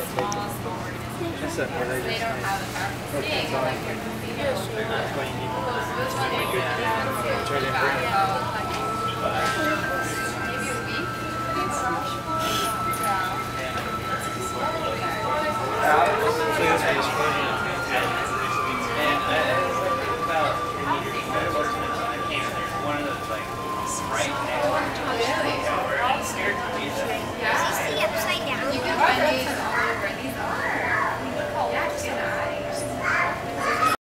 small That's organizations. it. Or they They just don't have a back staying like that's what you need. which one do you It's right in front of you. back